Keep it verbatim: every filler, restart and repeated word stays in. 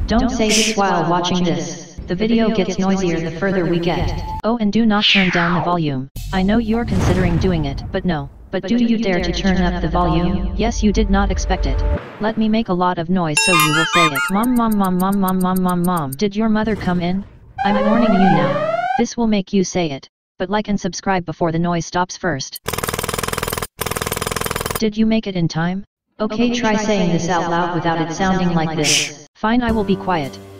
Don't say this while watching this. The video gets noisier the further we get. Oh, and do not turn down the volume. I know you're considering doing it, but no. But do you dare to turn up the volume? Yes, you did not expect it. Let me make a lot of noise so you will say it. Mom, mom, mom, mom, mom, mom, mom, mom. Did your mother come in? I'm warning you now. This will make you say it. But like and subscribe before the noise stops first. Did you make it in time? Okay, try saying this out loud without it sounding like this. Fine, I will be quiet.